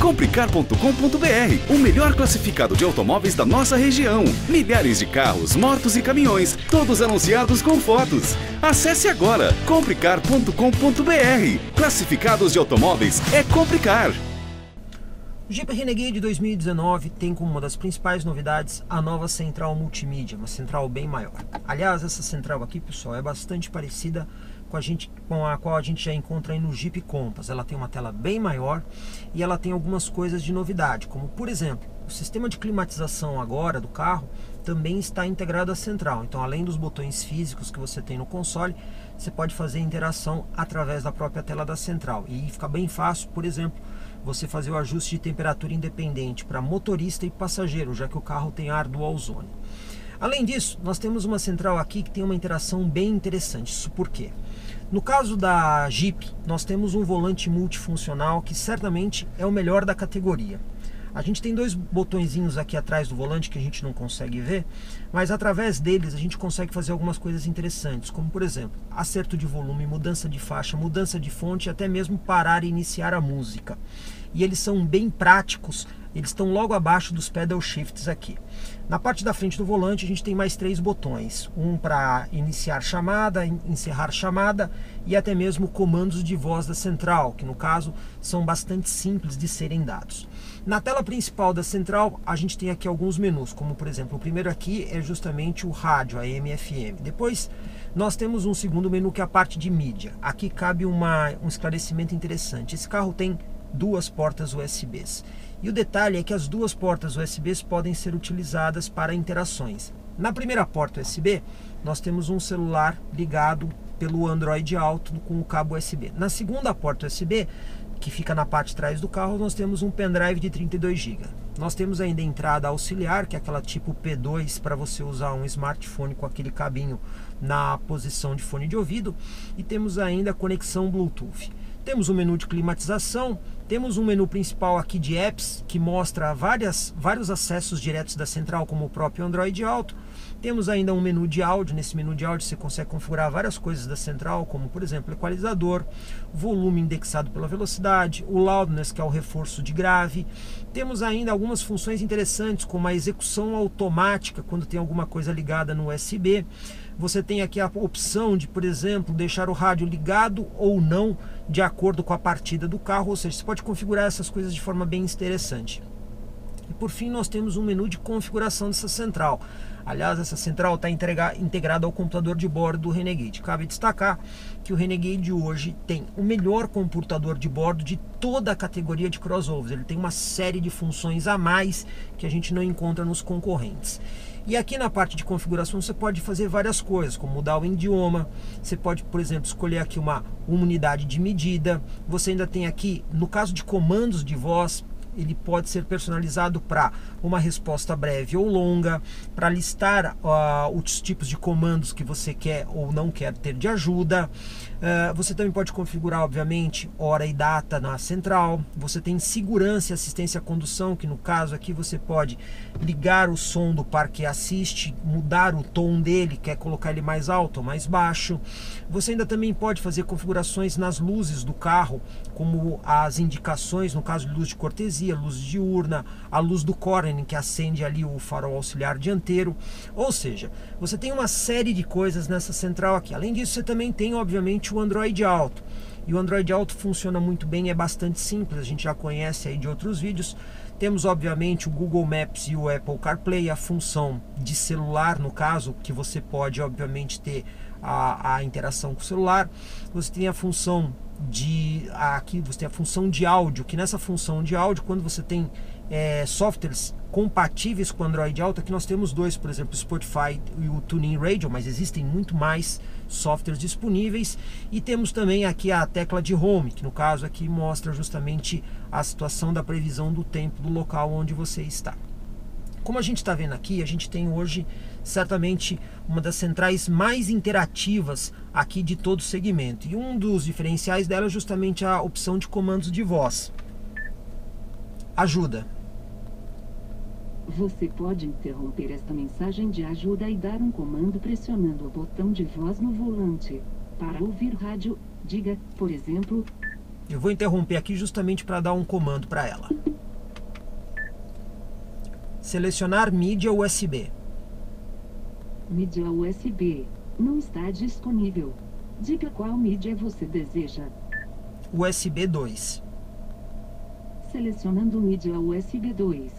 Comprecar.com.br, o melhor classificado de automóveis da nossa região. Milhares de carros, motos e caminhões, todos anunciados com fotos. Acesse agora comprecar.com.br. Classificados de automóveis é Comprecar. O Jeep Renegade 2019 tem como uma das principais novidades a nova central multimídia, uma central bem maior. Aliás, essa central aqui, pessoal, é bastante parecida com a qual a gente já encontra aí no Jeep Compass. Ela tem uma tela bem maior e ela tem algumas coisas de novidade, como por exemplo, o sistema de climatização agora do carro também está integrado à central. Então, além dos botões físicos que você tem no console, você pode fazer interação através da própria tela da central. E fica bem fácil, por exemplo, você fazer o ajuste de temperatura independente para motorista e passageiro, já que o carro tem ar dual zone. Além disso, nós temos uma central aqui que tem uma interação bem interessante. Isso por quê? No caso da Jeep, nós temos um volante multifuncional que certamente é o melhor da categoria. A gente tem dois botõezinhos aqui atrás do volante que a gente não consegue ver, mas através deles a gente consegue fazer algumas coisas interessantes, como por exemplo, acerto de volume, mudança de faixa, mudança de fonte e até mesmo parar e iniciar a música. E eles são bem práticos, eles estão logo abaixo dos pedal shifts aqui. Na parte da frente do volante a gente tem mais 3 botões, um para iniciar chamada, encerrar chamada e até mesmo comandos de voz da central, que no caso são bastante simples de serem dados. Na tela principal da central a gente tem aqui alguns menus, como por exemplo, o primeiro aqui é justamente o rádio, a AM e FM. Depois nós temos um segundo menu que é a parte de mídia. Aqui cabe um esclarecimento interessante. Esse carro tem 2 portas USBs. E o detalhe é que as 2 portas USBs podem ser utilizadas para interações. Na primeira porta USB, nós temos um celular ligado pelo Android Auto com o cabo USB. Na segunda porta USB, que fica na parte de trás do carro, nós temos um pendrive de 32 GB. Nós temos ainda a entrada auxiliar, que é aquela tipo P2 para você usar um smartphone com aquele cabinho na posição de fone de ouvido. E temos ainda a conexão Bluetooth. Temos um menu de climatização, temos um menu principal aqui de apps que mostra vários acessos diretos da central, como o próprio Android Auto. Temos ainda um menu de áudio. Nesse menu de áudio você consegue configurar várias coisas da central, como por exemplo equalizador, volume indexado pela velocidade, o loudness, que é o reforço de grave. Temos ainda algumas funções interessantes, como a execução automática quando tem alguma coisa ligada no USB. Você tem aqui a opção de, por exemplo, deixar o rádio ligado ou não de acordo com a partida do carro, ou seja, você pode configurar essas coisas de forma bem interessante. E por fim nós temos um menu de configuração dessa central. Aliás, essa central está integrada ao computador de bordo do Renegade. Cabe destacar que o Renegade hoje tem o melhor computador de bordo de toda a categoria de crossovers. Ele tem uma série de funções a mais que a gente não encontra nos concorrentes. E aqui na parte de configuração você pode fazer várias coisas, como mudar o idioma. Você pode, por exemplo, escolher aqui uma unidade de medida. Você ainda tem aqui, no caso de comandos de voz, ele pode ser personalizado para uma resposta breve ou longa, para listar os tipos de comandos que você quer ou não quer ter de ajuda. Você também pode configurar, obviamente, hora e data na central. Você tem segurança e assistência à condução, que no caso aqui você pode ligar o som do parque assiste, mudar o tom dele, quer colocar ele mais alto ou mais baixo. Você ainda também pode fazer configurações nas luzes do carro, como as indicações, no caso de luz de cortesia, luz diurna, a luz do corner, que acende ali o farol auxiliar dianteiro. Ou seja, você tem uma série de coisas nessa central aqui. Além disso, você também tem, obviamente, o Android Auto. E o Android Auto funciona muito bem, é bastante simples, a gente já conhece aí de outros vídeos. Temos, obviamente, o Google Maps e o Apple CarPlay, a função de celular, no caso, que você pode, obviamente, ter a interação com o celular. Você tem a função aqui você tem a função de áudio, que nessa função de áudio, quando você tem softwares compatíveis com o Android Auto, aqui nós temos 2, por exemplo, o Spotify e o TuneIn Radio, mas existem muito mais softwares disponíveis. E temos também aqui a tecla de Home, que no caso aqui mostra justamente a situação da previsão do tempo do local onde você está. Como a gente está vendo aqui, a gente tem hoje certamente uma das centrais mais interativas aqui de todo o segmento. E um dos diferenciais dela é justamente a opção de comandos de voz. Ajuda. Você pode interromper esta mensagem de ajuda e dar um comando pressionando o botão de voz no volante. Para ouvir rádio, diga, por exemplo... Eu vou interromper aqui justamente para dar um comando para ela. Selecionar mídia USB. Mídia USB. Não está disponível. Diga qual mídia você deseja. USB 2. Selecionando mídia USB 2.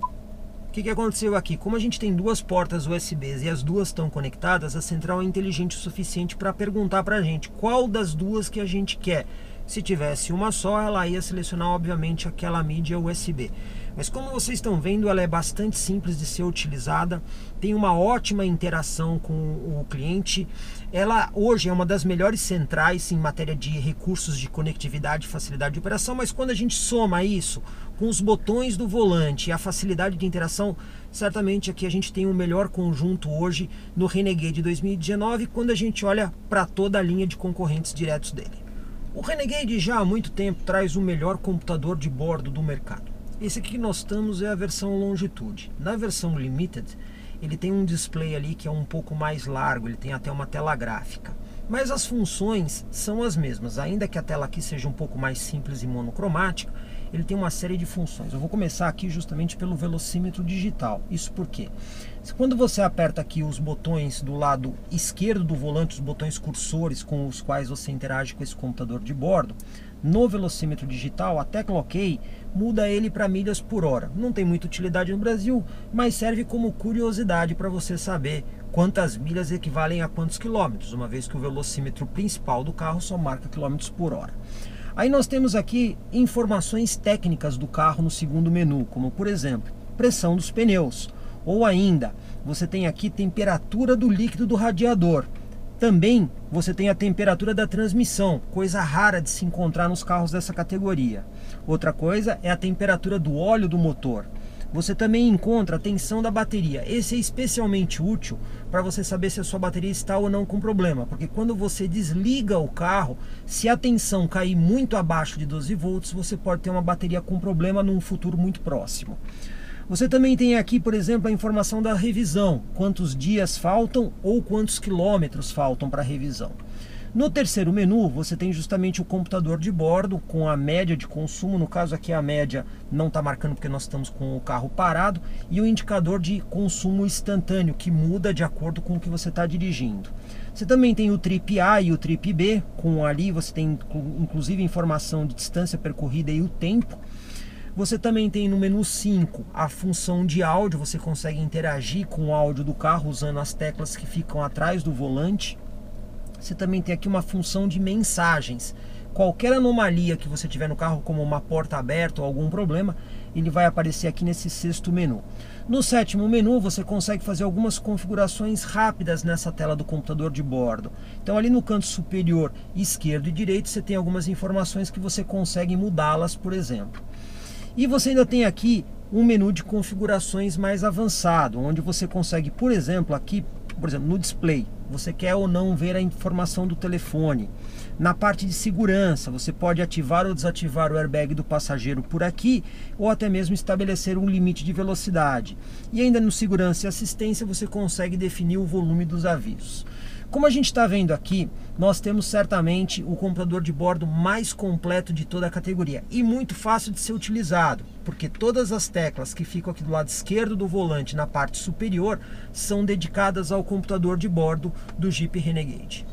O que aconteceu aqui? Como a gente tem duas portas USBs e as duas estão conectadas, a central é inteligente o suficiente para perguntar para a gente qual das duas que a gente quer. Se tivesse uma só, ela ia selecionar, obviamente, aquela mídia USB. Mas como vocês estão vendo, ela é bastante simples de ser utilizada, tem uma ótima interação com o cliente. Ela hoje é uma das melhores centrais em matéria de recursos de conectividade e facilidade de operação, mas quando a gente soma isso com os botões do volante e a facilidade de interação, certamente aqui a gente tem o melhor conjunto hoje no Renegade 2019, quando a gente olha para toda a linha de concorrentes diretos dele. O Renegade já há muito tempo traz o melhor computador de bordo do mercado. Esse aqui que nós estamos é a versão Longitude. Na versão Limited, ele tem um display ali que é um pouco mais largo, ele tem até uma tela gráfica. Mas as funções são as mesmas, ainda que a tela aqui seja um pouco mais simples e monocromática, ele tem uma série de funções. Eu vou começar aqui justamente pelo velocímetro digital. Isso porque quando você aperta aqui os botões do lado esquerdo do volante, os botões cursores com os quais você interage com esse computador de bordo, no velocímetro digital, a tecla OK muda ele para milhas por hora. Não tem muita utilidade no Brasil, mas serve como curiosidade para você saber quantas milhas equivalem a quantos quilômetros, uma vez que o velocímetro principal do carro só marca quilômetros por hora. Aí nós temos aqui informações técnicas do carro no segundo menu, como por exemplo, pressão dos pneus, ou ainda, você tem aqui temperatura do líquido do radiador. Também você tem a temperatura da transmissão, coisa rara de se encontrar nos carros dessa categoria. Outra coisa é a temperatura do óleo do motor. Você também encontra a tensão da bateria. Esse é especialmente útil para você saber se a sua bateria está ou não com problema, porque quando você desliga o carro, se a tensão cair muito abaixo de 12 volts, você pode ter uma bateria com problema num futuro muito próximo. Você também tem aqui, por exemplo, a informação da revisão, quantos dias faltam ou quantos quilômetros faltam para a revisão. No terceiro menu, você tem justamente o computador de bordo com a média de consumo, no caso aqui a média não está marcando porque nós estamos com o carro parado, e o indicador de consumo instantâneo, que muda de acordo com o que você está dirigindo. Você também tem o Trip A e o Trip B, com ali você tem inclusive informação de distância percorrida e o tempo. Você também tem no menu 5 a função de áudio, você consegue interagir com o áudio do carro usando as teclas que ficam atrás do volante. Você também tem aqui uma função de mensagens. Qualquer anomalia que você tiver no carro, como uma porta aberta ou algum problema, ele vai aparecer aqui nesse sexto menu. No sétimo menu, você consegue fazer algumas configurações rápidas nessa tela do computador de bordo. Então ali no canto superior esquerdo e direito, você tem algumas informações que você consegue mudá-las, por exemplo. E você ainda tem aqui um menu de configurações mais avançado, onde você consegue, por exemplo, aqui, no display, você quer ou não ver a informação do telefone. Na parte de segurança, você pode ativar ou desativar o airbag do passageiro por aqui, ou até mesmo estabelecer um limite de velocidade. E ainda no segurança e assistência, você consegue definir o volume dos avisos. Como a gente está vendo aqui, nós temos certamente o computador de bordo mais completo de toda a categoria e muito fácil de ser utilizado, porque todas as teclas que ficam aqui do lado esquerdo do volante na parte superior são dedicadas ao computador de bordo do Jeep Renegade.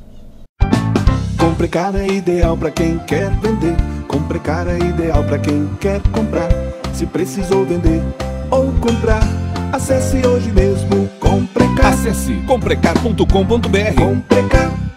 Comprecar é ideal para quem quer vender, Comprecar é ideal para quem quer comprar. Se precisou vender ou comprar, acesse hoje mesmo Comprecar. Acesse comprecar.com.br. Comprecar.